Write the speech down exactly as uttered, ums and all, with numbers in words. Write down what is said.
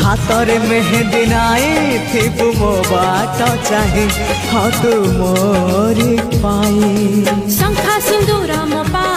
हातरे मेहंदी नाई थिबु मो बाट चाहे हाँ तू मोरी पाई शंखा सिंदूर मो पा